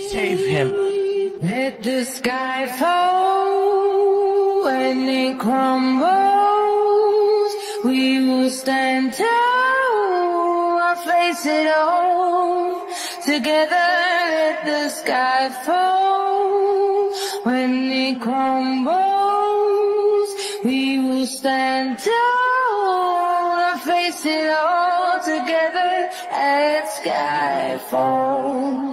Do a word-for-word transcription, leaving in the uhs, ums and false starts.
Save him. Let the sky fall when it crumbles. We will stand tall and face it all together. Let the sky fall when it crumbles. We will stand tall and face it all together. Let sky fall.